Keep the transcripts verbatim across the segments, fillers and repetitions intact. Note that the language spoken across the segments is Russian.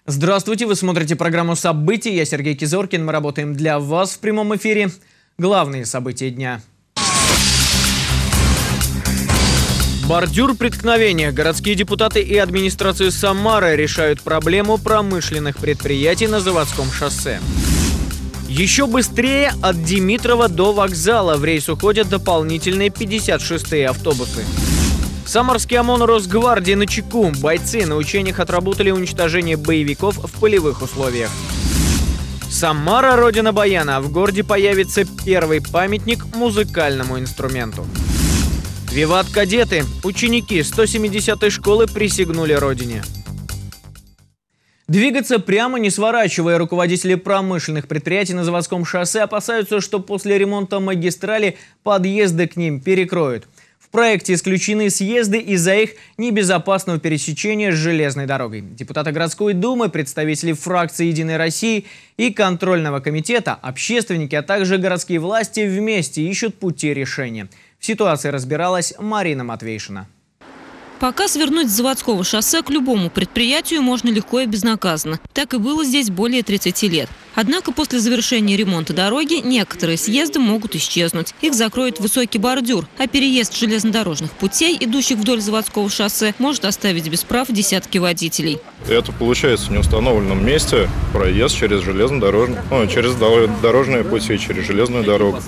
Здравствуйте, вы смотрите программу «События». Я Сергей Кизоркин. Мы работаем для вас в прямом эфире. Главные события дня. Бордюр преткновения. Городские депутаты и администрация Самары решают проблему промышленных предприятий на Заводском шоссе. Еще быстрее от Димитрова до вокзала. В рейс уходят дополнительные пятьдесят шестые автобусы. Самарский ОМОН Росгвардии на чеку. Бойцы на учениях отработали уничтожение боевиков в полевых условиях. Самара – родина баяна. В городе появится первый памятник музыкальному инструменту. Виват кадеты. Ученики сто семидесятой школы присягнули родине. Двигаться прямо, не сворачивая, руководители промышленных предприятий на Заводском шоссе опасаются, что после ремонта магистрали подъезды к ним перекроют. В проекте исключены съезды из-за их небезопасного пересечения с железной дорогой. Депутаты городской думы, представители фракции «Единой России» и контрольного комитета, общественники, а также городские власти вместе ищут пути решения. В ситуации разбиралась Марина Матвейшина. Пока свернуть с Заводского шоссе к любому предприятию можно легко и безнаказанно. Так и было здесь более тридцати лет. Однако после завершения ремонта дороги некоторые съезды могут исчезнуть. Их закроет высокий бордюр, а переезд железнодорожных путей, идущих вдоль Заводского шоссе, может оставить без прав десятки водителей. Это получается в неустановленном месте проезд через железнодорожные, ну, через дорожные пути, через железную дорогу.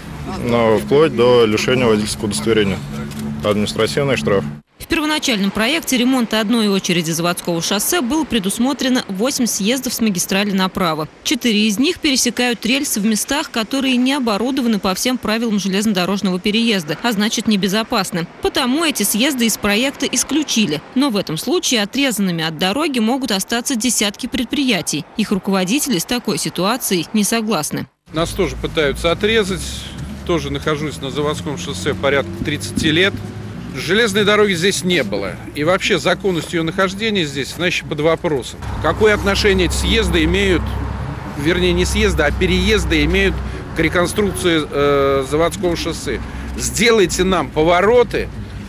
Но вплоть до лишения водительского удостоверения. Административный штраф. В первоначальном проекте ремонта одной очереди Заводского шоссе было предусмотрено восемь съездов с магистрали направо. Четыре из них пересекают рельсы в местах, которые не оборудованы по всем правилам железнодорожного переезда, а значит небезопасны. Потому эти съезды из проекта исключили. Но в этом случае отрезанными от дороги могут остаться десятки предприятий. Их руководители с такой ситуацией не согласны. Нас тоже пытаются отрезать. Тоже нахожусь на Заводском шоссе порядка тридцати лет. Железной дороги здесь не было. И вообще законность ее нахождения здесь, значит, под вопросом. Какое отношение эти съезды имеют, вернее, не съезды, а переезды имеют к реконструкции э, Заводского шоссе? Сделайте нам повороты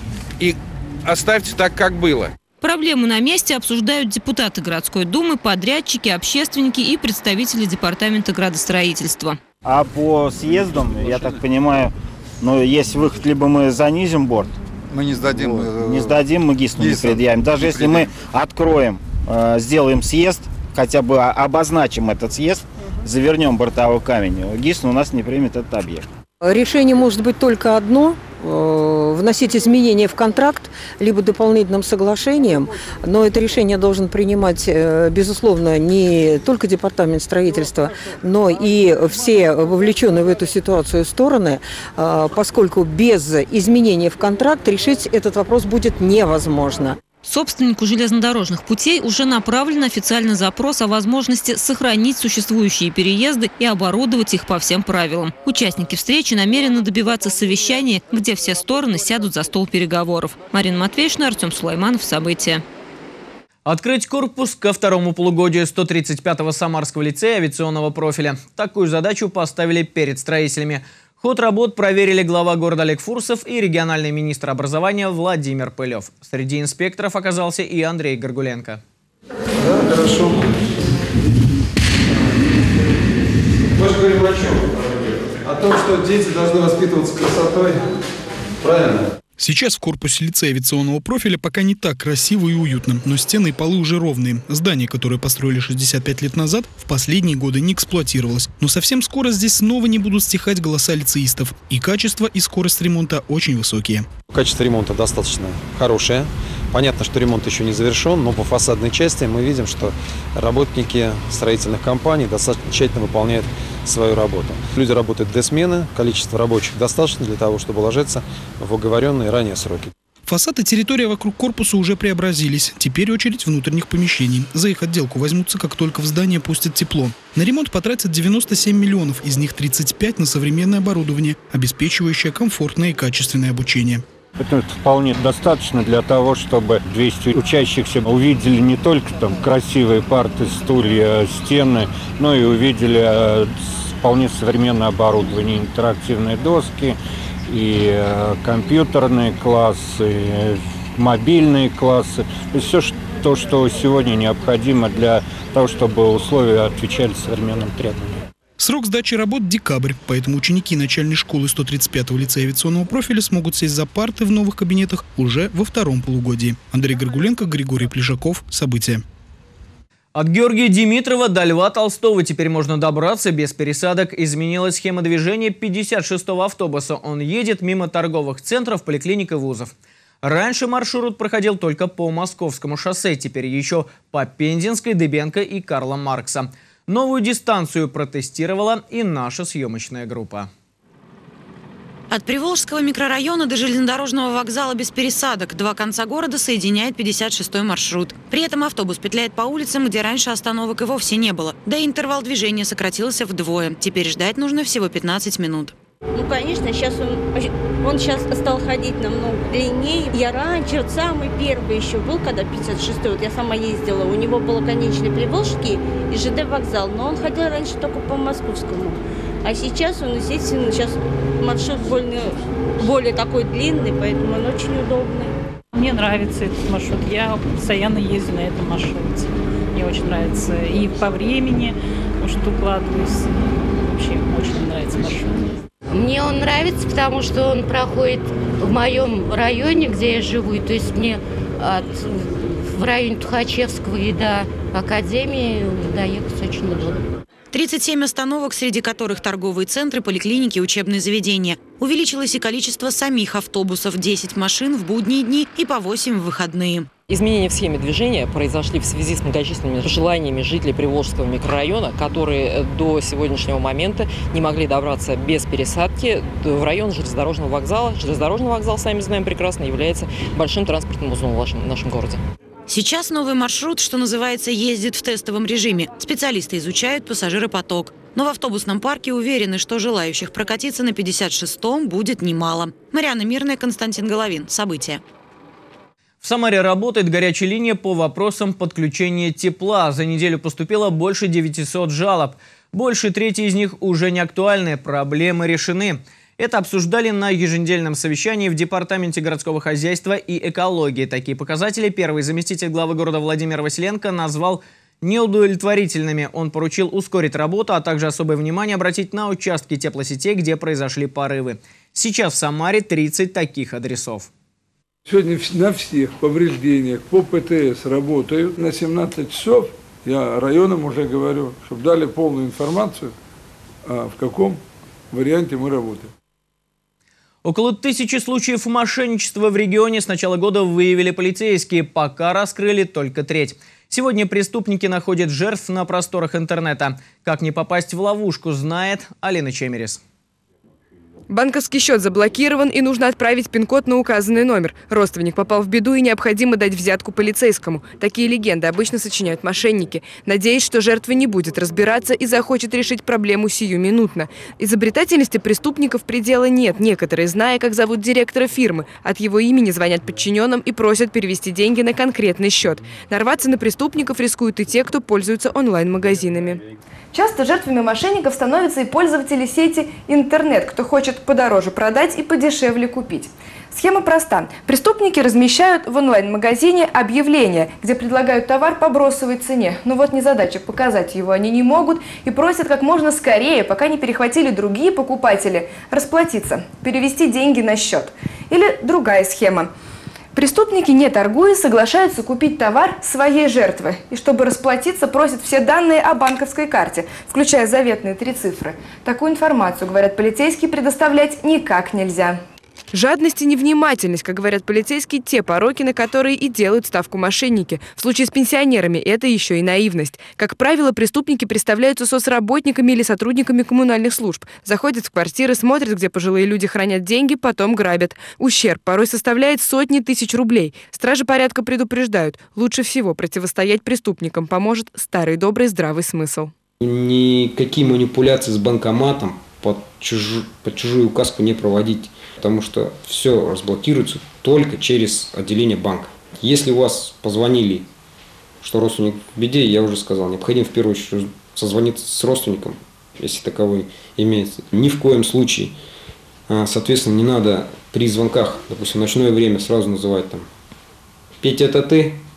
и оставьте так, как было. Проблему на месте обсуждают депутаты городской думы, подрядчики, общественники и представители департамента градостроительства. А по съездам, я так понимаю, ну, есть выход, либо мы занизим борт. Мы не сдадим. Вот. Не сдадим, мы ГИС не предъявим. Даже если мы откроем, э, сделаем съезд, хотя бы обозначим этот съезд, завернем бортовой камень, ГИС у нас не примет этот объект. Решение может быть только одно – вносить изменения в контракт, либо дополнительным соглашением. Но это решение должен принимать, безусловно, не только департамент строительства, но и все вовлеченные в эту ситуацию стороны, поскольку без изменения в контракт решить этот вопрос будет невозможно. Собственнику железнодорожных путей уже направлен официальный запрос о возможности сохранить существующие переезды и оборудовать их по всем правилам. Участники встречи намерены добиваться совещания, где все стороны сядут за стол переговоров. Марина Матвейшина, Артем Сулайманов. События. Открыть корпус ко второму полугодию сто тридцать пятого Самарского лицея авиационного профиля. Такую задачу поставили перед строителями. Ход работ проверили глава города Олег Фурсов и региональный министр образования Владимир Пылев. Среди инспекторов оказался и Андрей Горгуленко. Да, хорошо. Мы же говорим о чем? О том, что дети должны воспитываться красотой. Правильно? Сейчас в корпусе лицея авиационного профиля пока не так красиво и уютно, но стены и полы уже ровные. Здание, которое построили шестьдесят пять лет назад, в последние годы не эксплуатировалось. Но совсем скоро здесь снова не будут стихать голоса лицеистов. И качество, и скорость ремонта очень высокие. Качество ремонта достаточно хорошее. Понятно, что ремонт еще не завершен, но по фасадной части мы видим, что работники строительных компаний достаточно тщательно выполняют свою работу. Люди работают до смены, количество рабочих достаточно для того, чтобы ложиться в оговоренные ранее сроки. Фасад и территория вокруг корпуса уже преобразились. Теперь очередь внутренних помещений. За их отделку возьмутся, как только в здание пустят тепло. На ремонт потратят девяносто семь миллионов, из них тридцать пять на современное оборудование, обеспечивающее комфортное и качественное обучение. Это вполне достаточно для того, чтобы двести учащихся увидели не только там красивые парты, стулья, стены, но и увидели вполне современное оборудование, интерактивные доски, и компьютерные классы, мобильные классы. То есть все, то, что сегодня необходимо для того, чтобы условия отвечали современным требованиям. Срок сдачи работ – декабрь, поэтому ученики начальной школы сто тридцать пятого лицея авиационного профиля смогут сесть за парты в новых кабинетах уже во втором полугодии. Андрей Горгуленко, Григорий Плешаков. События. От Георгия Димитрова до Льва Толстого теперь можно добраться без пересадок. Изменилась схема движения пятьдесят шестого автобуса. Он едет мимо торговых центров, поликлиник и вузов. Раньше маршрут проходил только по Московскому шоссе, теперь еще по Пензенской, Дыбенко и Карла Маркса. Новую дистанцию протестировала и наша съемочная группа. От Приволжского микрорайона до железнодорожного вокзала без пересадок два конца города соединяет пятьдесят шестой маршрут. При этом автобус петляет по улицам, где раньше остановок и вовсе не было. Да и интервал движения сократился вдвое. Теперь ждать нужно всего пятнадцать минут. Ну, конечно, сейчас он, он сейчас стал ходить намного длиннее. Я раньше, вот самый первый еще был, когда пятьдесят шестой, вот я сама ездила, у него было конечный Приволжский и ЖД вокзал, но он ходил раньше только по Московскому. А сейчас он, естественно, сейчас маршрут более, более такой длинный, поэтому он очень удобный. Мне нравится этот маршрут, я постоянно езжу на этом маршруте. Мне очень нравится и по времени, что укладываюсь, вообще очень нравится маршрут. Мне он нравится, потому что он проходит в моем районе, где я живу. То есть мне от, в районе Тухачевского и до Академии доехать очень удобно. тридцать семь остановок, среди которых торговые центры, поликлиники, учебные заведения. Увеличилось и количество самих автобусов – десять машин в будние дни и по восемь в выходные. Изменения в схеме движения произошли в связи с многочисленными желаниями жителей Приволжского микрорайона, которые до сегодняшнего момента не могли добраться без пересадки в район железнодорожного вокзала. Железнодорожный вокзал, сами знаем прекрасно, является большим транспортным узлом в нашем городе. Сейчас новый маршрут, что называется, ездит в тестовом режиме. Специалисты изучают пассажиропоток. Но в автобусном парке уверены, что желающих прокатиться на пятьдесят шестом будет немало. Марьяна Мирная, Константин Головин. События. В Самаре работает горячая линия по вопросам подключения тепла. За неделю поступило больше девятисот жалоб. Больше трети из них уже не актуальны, проблемы решены. Это обсуждали на еженедельном совещании в Департаменте городского хозяйства и экологии. Такие показатели первый заместитель главы города Владимир Василенко назвал неудовлетворительными. Он поручил ускорить работу, а также особое внимание обратить на участки теплосетей, где произошли порывы. Сейчас в Самаре тридцать таких адресов. Сегодня на всех повреждениях по ПТС работают. На семнадцать часов я районам уже говорю, чтобы дали полную информацию, в каком варианте мы работаем. Около тысячи случаев мошенничества в регионе с начала года выявили полицейские. Пока раскрыли только треть. Сегодня преступники находят жертв на просторах интернета. Как не попасть в ловушку, знает Алина Чемерис. Банковский счет заблокирован и нужно отправить пин-код на указанный номер. Родственник попал в беду и необходимо дать взятку полицейскому. Такие легенды обычно сочиняют мошенники, надеясь, что жертва не будет разбираться и захочет решить проблему сиюминутно. Изобретательности преступников предела нет. Некоторые, зная, как зовут директора фирмы, от его имени звонят подчиненным и просят перевести деньги на конкретный счет. Нарваться на преступников рискуют и те, кто пользуется онлайн-магазинами. Часто жертвами мошенников становятся и пользователи сети интернет, кто хочет подороже продать и подешевле купить. Схема проста. Преступники размещают в онлайн-магазине объявления, где предлагают товар по бросовой цене. Но вот незадача, показать его они не могут и просят как можно скорее, пока не перехватили другие покупатели, расплатиться, перевести деньги на счет. Или другая схема. Преступники, не торгуя, соглашаются купить товар своей жертвы. И чтобы расплатиться, просят все данные о банковской карте, включая заветные три цифры. Такую информацию, говорят полицейские, предоставлять никак нельзя. Жадность и невнимательность, как говорят полицейские, те пороки, на которые и делают ставку мошенники. В случае с пенсионерами это еще и наивность. Как правило, преступники представляются соцработниками или сотрудниками коммунальных служб. Заходят в квартиры, смотрят, где пожилые люди хранят деньги, потом грабят. Ущерб порой составляет сотни тысяч рублей. Стражи порядка предупреждают, лучше всего противостоять преступникам поможет старый добрый здравый смысл. Никакие манипуляции с банкоматом под, чуж... под чужую указку не проводить, потому что все разблокируется только через отделение банка. Если у вас позвонили, что родственник в беде, я уже сказал, необходимо в первую очередь созвониться с родственником, если таковой имеется. Ни в коем случае, соответственно, не надо при звонках, допустим, в ночное время сразу называть там «Петя, это ты?»,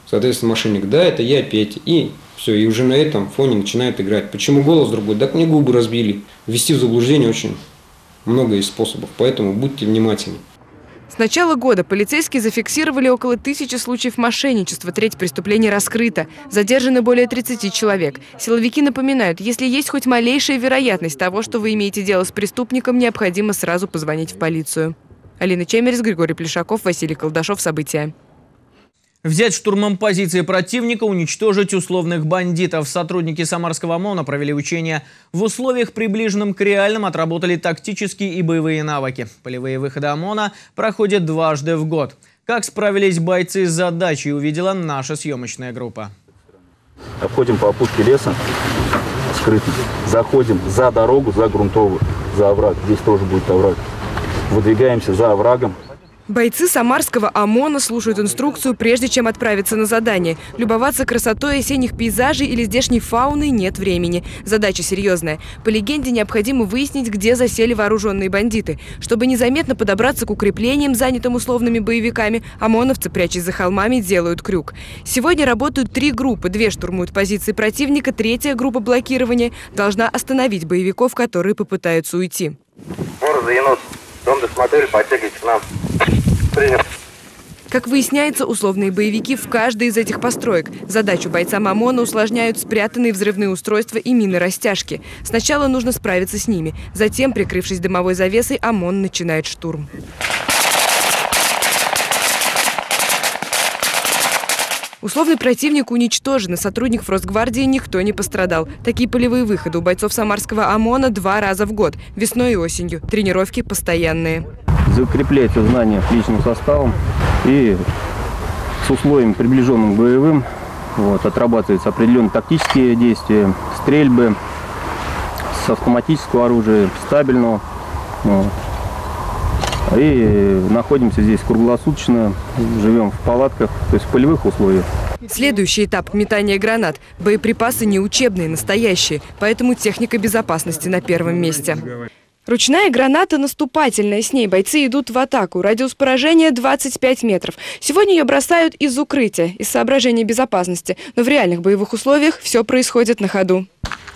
Соответственно, мошенник, да, это я, Петя. И все, и уже на этом фоне начинает играть. Почему голос другой? Так мне губы разбили. Ввести в заблуждение очень много есть способов, поэтому будьте внимательны. С начала года полицейские зафиксировали около тысячи случаев мошенничества, треть преступлений раскрыта. Задержаны более тридцати человек. Силовики напоминают, если есть хоть малейшая вероятность того, что вы имеете дело с преступником, необходимо сразу позвонить в полицию. Алина Чемерис, Григорий Плешаков, Василий Колдашов. События. Взять штурмом позиции противника, уничтожить условных бандитов. Сотрудники Самарского ОМОНа провели учения в условиях, приближенном к реальным, отработали тактические и боевые навыки. Полевые выходы ОМОНа проходят дважды в год. Как справились бойцы с задачей, увидела наша съемочная группа. Обходим по опушке леса скрытно, заходим за дорогу, за грунтовую, за овраг. Здесь тоже будет овраг. Выдвигаемся за оврагом. Бойцы Самарского ОМОНа слушают инструкцию, прежде чем отправиться на задание. Любоваться красотой осенних пейзажей или здешней фауной нет времени. Задача серьезная. По легенде, необходимо выяснить, где засели вооруженные бандиты. Чтобы незаметно подобраться к укреплениям, занятым условными боевиками, ОМОНовцы, прячась за холмами, делают крюк. Сегодня работают три группы. Две штурмуют позиции противника, третья группа блокирования должна остановить боевиков, которые попытаются уйти. Борзый енот, дом досмотрели, подтягивайте к нам. Принял. Как выясняется, условные боевики в каждой из этих построек. Задачу бойцам ОМОНа усложняют спрятанные взрывные устройства и мины-растяжки. Сначала нужно справиться с ними. Затем, прикрывшись дымовой завесой, ОМОН начинает штурм. Условный противник уничтожен, и сотрудников Росгвардии никто не пострадал. Такие полевые выходы у бойцов Самарского ОМОНа два раза в год. Весной и осенью. Тренировки постоянные. Закрепляется знание личным составом и с условием, приближенным к боевым, вот, отрабатываются определенные тактические действия, стрельбы с автоматического оружия, стабильного. Вот. И находимся здесь круглосуточно, живем в палатках, то есть в полевых условиях. Следующий этап – метание гранат. Боеприпасы не учебные, настоящие, поэтому техника безопасности на первом месте. Ручная граната наступательная. С ней бойцы идут в атаку. Радиус поражения двадцать пять метров. Сегодня ее бросают из укрытия, из соображений безопасности. Но в реальных боевых условиях все происходит на ходу.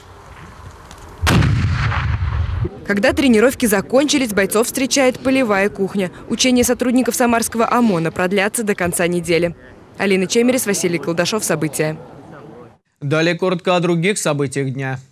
Когда тренировки закончились, бойцов встречает полевая кухня. Учения сотрудников Самарского ОМОНа продлятся до конца недели. Алина Чемерис, Василий Колдашов. События. Далее коротко о других событиях дня.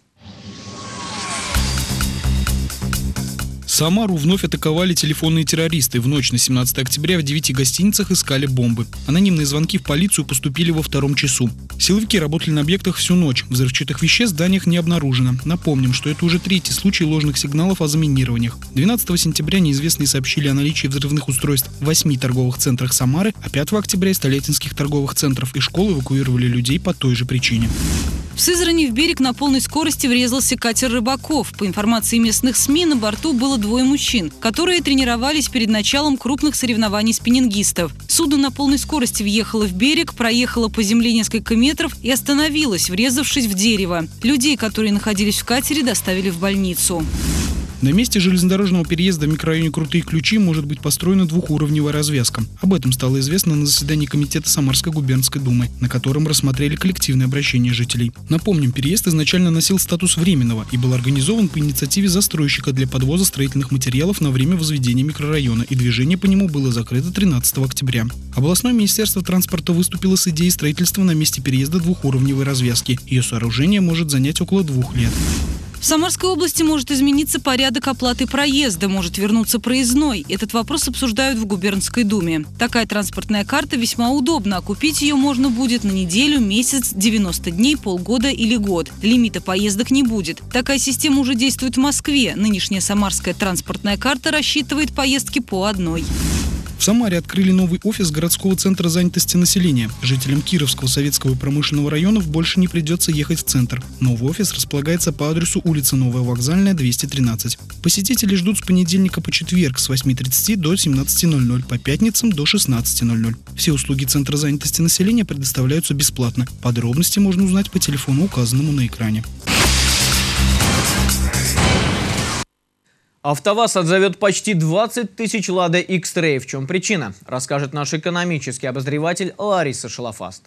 Самару вновь атаковали телефонные террористы. В ночь на семнадцатое октября в девяти гостиницах искали бомбы. Анонимные звонки в полицию поступили во втором часу. Силовики работали на объектах всю ночь. Взрывчатых веществ в зданиях не обнаружено. Напомним, что это уже третий случай ложных сигналов о заминированиях. двенадцатого сентября неизвестные сообщили о наличии взрывных устройств в восьми торговых центрах Самары, а пятого октября из столетинских торговых центров и школ эвакуировали людей по той же причине. В Сызрани в берег на полной скорости врезался катер рыбаков. По информации местных СМИ, на борту было двое мужчин, которые тренировались перед началом крупных соревнований спиннингистов. Судно на полной скорости въехало в берег, проехало по земле несколько метров и остановилось, врезавшись в дерево. Людей, которые находились в катере, доставили в больницу. На месте железнодорожного переезда в микрорайоне Крутые Ключи может быть построена двухуровневая развязка. Об этом стало известно на заседании комитета Самарской губернской думы, на котором рассмотрели коллективное обращение жителей. Напомним, переезд изначально носил статус временного и был организован по инициативе застройщика для подвоза строительных материалов на время возведения микрорайона, и движение по нему было закрыто тринадцатого октября. Областное министерство транспорта выступило с идеей строительства на месте переезда двухуровневой развязки. Ее сооружение может занять около двух лет. В Самарской области может измениться порядок оплаты проезда, может вернуться проездной. Этот вопрос обсуждают в губернской думе. Такая транспортная карта весьма удобна, а купить ее можно будет на неделю, месяц, девяносто дней, полгода или год. Лимита поездок не будет. Такая система уже действует в Москве. Нынешняя самарская транспортная карта рассчитывает поездки по одной. В Самаре открыли новый офис городского центра занятости населения. Жителям Кировского советского и промышленного районов больше не придется ехать в центр. Новый офис располагается по адресу улица Новая Вокзальная, двести тринадцать. Посетители ждут с понедельника по четверг с восьми тридцати до семнадцати ноль-ноль, по пятницам до шестнадцати ноль-ноль. Все услуги центра занятости населения предоставляются бесплатно. Подробности можно узнать по телефону, указанному на экране. АвтоВАЗ отзовет почти двадцать тысяч Лада X-Trail. В чем причина? Расскажет наш экономический обозреватель Лариса Шалафаст.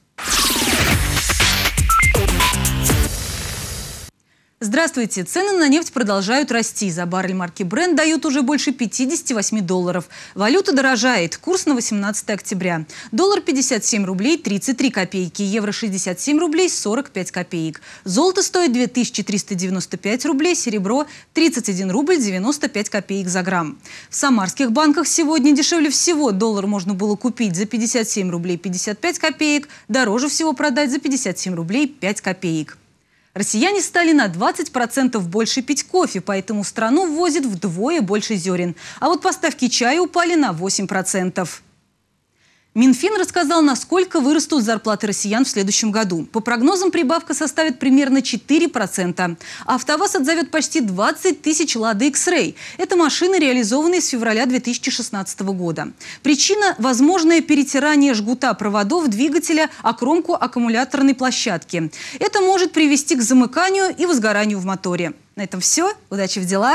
Здравствуйте. Цены на нефть продолжают расти. За баррель марки Brent дают уже больше пятидесяти восьми долларов. Валюта дорожает. Курс на восемнадцатое октября. Доллар пятьдесят семь рублей тридцать три копейки. Евро шестьдесят семь рублей сорок пять копеек. Золото стоит две тысячи триста девяносто пять рублей. Серебро тридцать один рубль девяносто пять копеек за грамм. В самарских банках сегодня дешевле всего. Доллар можно было купить за пятьдесят семь рублей пятьдесят пять копеек. Дороже всего продать за пятьдесят семь рублей пять копеек. Россияне стали на двадцать процентов больше пить кофе, поэтому в страну ввозят вдвое больше зерен. А вот поставки чая упали на восемь процентов. Минфин рассказал, насколько вырастут зарплаты россиян в следующем году. По прогнозам, прибавка составит примерно четыре процента. АвтоВАЗ отзовет почти двадцать тысяч Лада X-Trail. Это машины, реализованные с февраля две тысячи шестнадцатого года. Причина – возможное перетирание жгута проводов двигателя о кромку аккумуляторной площадки. Это может привести к замыканию и возгоранию в моторе. На этом все. Удачи в делах!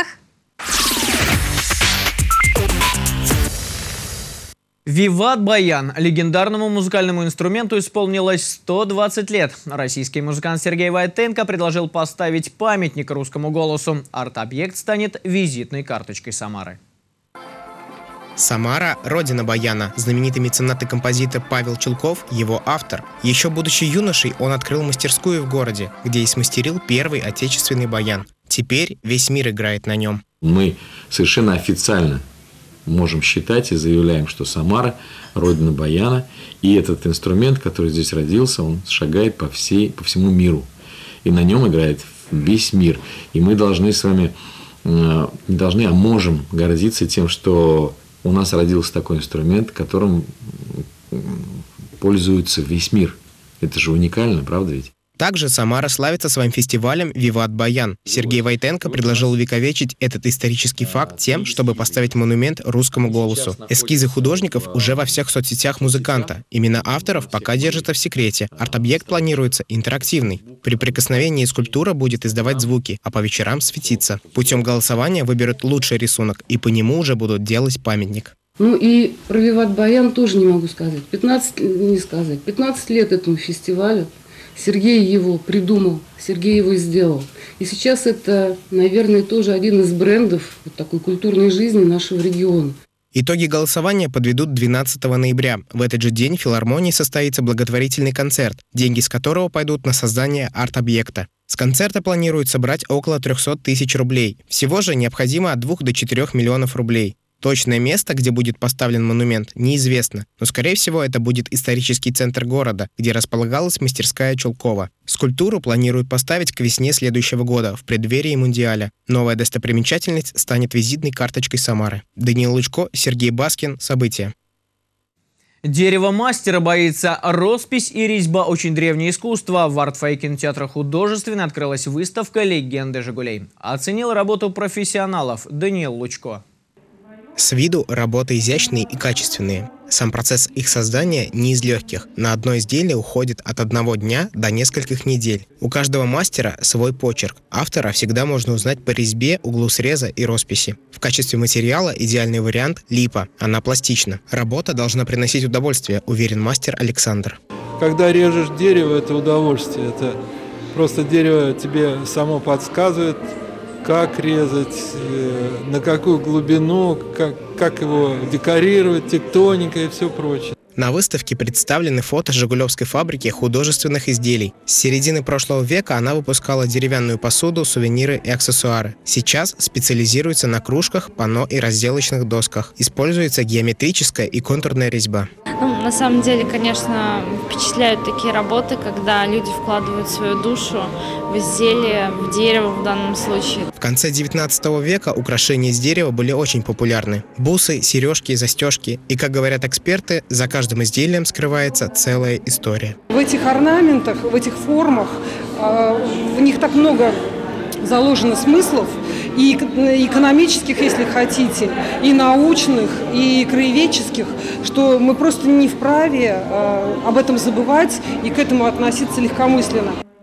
Виват Баян. Легендарному музыкальному инструменту исполнилось сто двадцать лет. Российский музыкант Сергей Войтенко предложил поставить памятник русскому голосу. Арт-объект станет визитной карточкой Самары. Самара – родина баяна. Знаменитый меценат и композитор Павел Чулков – его автор. Еще будучи юношей, он открыл мастерскую в городе, где и смастерил первый отечественный баян. Теперь весь мир играет на нем. Мы совершенно официально можем считать и заявляем, что Самара – родина баяна, и этот инструмент, который здесь родился, он шагает по, всей, по всему миру, и на нем играет весь мир. И мы должны с вами, не должны, а можем гордиться тем, что у нас родился такой инструмент, которым пользуется весь мир. Это же уникально, правда ведь? Также Самара славится своим фестивалем «Виват Баян». Сергей Войтенко предложил увековечить этот исторический факт тем, чтобы поставить монумент русскому голосу. Эскизы художников уже во всех соцсетях музыканта. Имена авторов пока держатся в секрете. Арт-объект планируется интерактивный. При прикосновении скульптура будет издавать звуки, а по вечерам светиться. Путем голосования выберут лучший рисунок, и по нему уже будут делать памятник. Ну и про «Виват Баян» тоже не могу сказать. пятнадцать, не сказать. пятнадцать лет этому фестивалю. Сергей его придумал, Сергей его сделал. И сейчас это, наверное, тоже один из брендов вот такой культурной жизни нашего региона. Итоги голосования подведут двенадцатого ноября. В этот же день в филармонии состоится благотворительный концерт, деньги с которого пойдут на создание арт-объекта. С концерта планируют собрать около трёхсот тысяч рублей. Всего же необходимо от двух до четырёх миллионов рублей. Точное место, где будет поставлен монумент, неизвестно, но, скорее всего, это будет исторический центр города, где располагалась мастерская Чулкова. Скульптуру планируют поставить к весне следующего года, в преддверии Мундиаля. Новая достопримечательность станет визитной карточкой Самары. Даниил Лучко, Сергей Баскин. События. Дерево мастера боится. Роспись и резьба – очень древнее искусство. В Артфае кинотеатра художественно открылась выставка «Легенды Жигулей». Оценил работу профессионалов Даниил Лучко. С виду работы изящные и качественные. Сам процесс их создания не из легких. На одно изделие уходит от одного дня до нескольких недель. У каждого мастера свой почерк. Автора всегда можно узнать по резьбе, углу среза и росписи. В качестве материала идеальный вариант – липа. Она пластична. Работа должна приносить удовольствие, уверен мастер Александр. Когда режешь дерево, это удовольствие. Это просто дерево тебе само подсказывает, как резать, на какую глубину, как, как его декорировать, тектоника и все прочее. На выставке представлены фото Жигулевской фабрики художественных изделий. С середины прошлого века она выпускала деревянную посуду, сувениры и аксессуары. Сейчас специализируется на кружках, панно и разделочных досках. Используется геометрическая и контурная резьба. Ну, на самом деле, конечно, впечатляют такие работы, когда люди вкладывают свою душу в изделие, в дерево в данном случае. В конце девятнадцатого века украшения из дерева были очень популярны. Бусы, сережки, застежки. И, как говорят эксперты, за каждым изделием скрывается целая история. В этих орнаментах, в этих формах, в них так много заложено смыслов, и экономических, если хотите, и научных, и краеведческих, что мы просто не вправе об этом забывать и к этому относиться легкомысленно.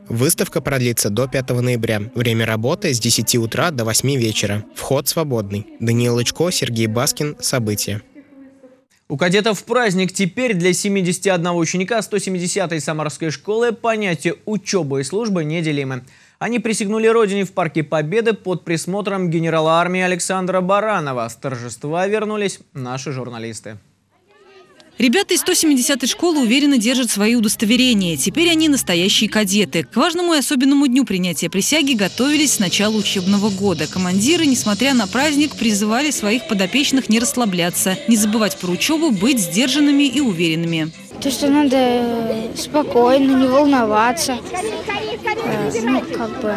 Выставка продлится до пятого ноября. Время работы с десяти утра до восьми вечера. Вход свободный. Даниил Лычко, Сергей Баскин. События. У кадетов праздник. Теперь для семидесяти одного ученика сто семидесятой Самарской школы понятия учеба и службы неделимы. Они присягнули Родине в Парке Победы под присмотром генерала армии Александра Баранова. С торжества вернулись наши журналисты. Ребята из сто семидесятой школы уверенно держат свои удостоверения. Теперь они настоящие кадеты. К важному и особенному дню принятия присяги готовились с начала учебного года. Командиры, несмотря на праздник, призывали своих подопечных не расслабляться, не забывать про учебу, быть сдержанными и уверенными. То, что надо спокойно, не волноваться. Ну, как бы...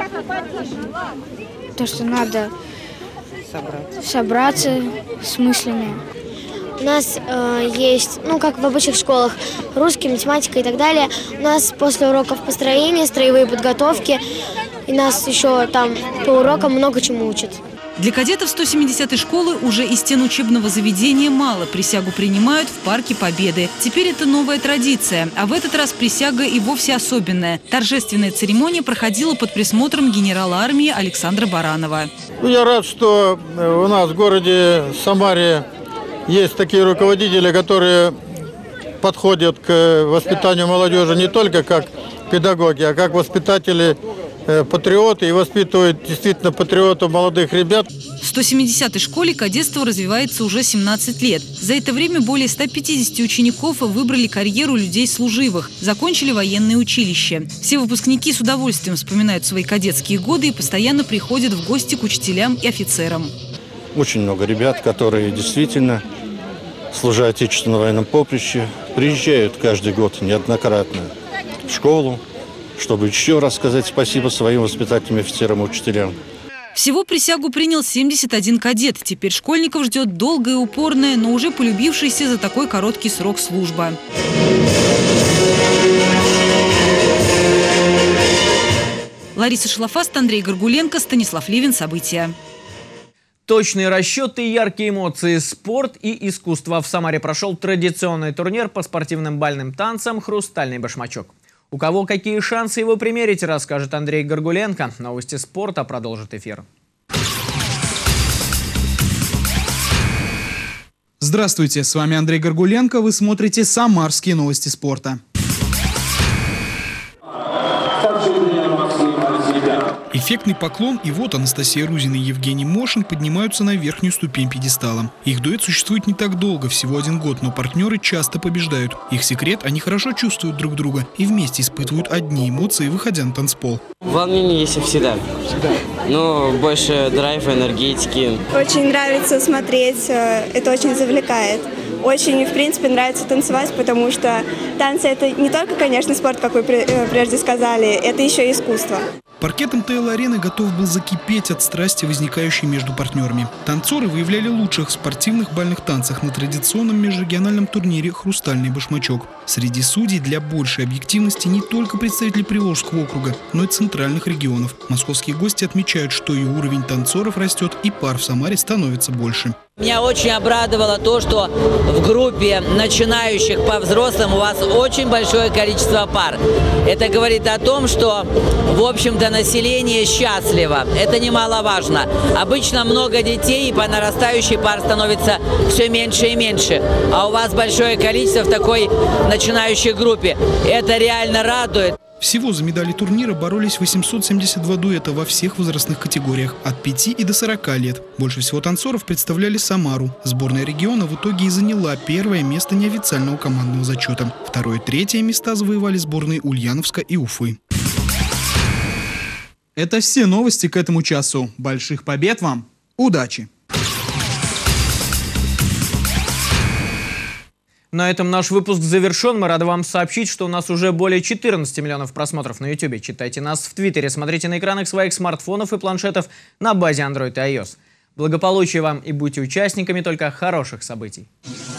То, что надо собраться с мыслями. У нас э, есть, ну, как в обычных школах, русский, математика и так далее. У нас после уроков построения, строевые подготовки, и нас еще там по урокам много чему учат. Для кадетов сто семидесятой школы уже из стен учебного заведения мало. Присягу принимают в Парке Победы. Теперь это новая традиция. А в этот раз присяга и вовсе особенная. Торжественная церемония проходила под присмотром генерала армии Александра Баранова. Ну, я рад, что у нас в городе Самаре есть такие руководители, которые подходят к воспитанию молодежи не только как педагоги, а как воспитатели, патриоты, и воспитывают действительно патриотов молодых ребят. В сто семидесятой школе кадетство развивается уже семнадцать лет. За это время более ста пятидесяти учеников выбрали карьеру людей служивых, закончили военное училище. Все выпускники с удовольствием вспоминают свои кадетские годы и постоянно приходят в гости к учителям и офицерам. Очень много ребят, которые действительно, служа Отечеству на военном поприще, приезжают каждый год неоднократно в школу, чтобы еще раз сказать спасибо своим воспитателям, офицерам и учителям. Всего присягу принял семьдесят один кадет. Теперь школьников ждет долгая и упорная, но уже полюбившаяся за такой короткий срок служба. Лариса Шлафаст, Андрей Горгуленко, Станислав Левин. События. Точные расчеты, яркие эмоции, спорт и искусство. В Самаре прошел традиционный турнир по спортивным бальным танцам «Хрустальный башмачок». У кого какие шансы его примерить, расскажет Андрей Горгуленко. Новости спорта продолжит эфир. Здравствуйте, с вами Андрей Горгуленко. Вы смотрите «Самарские новости спорта». Эффектный поклон, и вот Анастасия Рузина и Евгений Мошин поднимаются на верхнюю ступень пьедестала. Их дуэт существует не так долго, всего один год, но партнеры часто побеждают. Их секрет – они хорошо чувствуют друг друга и вместе испытывают одни эмоции, выходя на танцпол. Волнение есть всегда. Всегда. Но больше драйва, энергетики. Очень нравится смотреть, это очень завлекает. Очень, в принципе, нравится танцевать, потому что танцы – это не только, конечно, спорт, как вы прежде сказали, это еще и искусство. Паркет эм тэ эл-арены готов был закипеть от страсти, возникающей между партнерами. Танцоры выявляли лучших в спортивных бальных танцах на традиционном межрегиональном турнире «Хрустальный башмачок». Среди судей для большей объективности не только представители Приволжского округа, но и центральных регионов. Московские гости отмечают, что и уровень танцоров растет, и пар в Самаре становится больше. Меня очень обрадовало то, что в группе начинающих по взрослым у вас очень большое количество пар. Это говорит о том, что, в общем-то, население счастливо. Это немаловажно. Обычно много детей, и по нарастающей пар становится все меньше и меньше. А у вас большое количество в такой начинающей группе. Это реально радует. Всего за медали турнира боролись восемьсот семьдесят два дуэта во всех возрастных категориях – от пяти и до сорока лет. Больше всего танцоров представляли Самару. Сборная региона в итоге и заняла первое место неофициального командного зачета. Второе и третье места завоевали сборные Ульяновска и Уфы. Это все новости к этому часу. Больших побед вам! Удачи! На этом наш выпуск завершен. Мы рады вам сообщить, что у нас уже более четырнадцати миллионов просмотров на ютубе. Читайте нас в Твиттере, смотрите на экранах своих смартфонов и планшетов на базе Android и iOS. Благополучия вам и будьте участниками только хороших событий.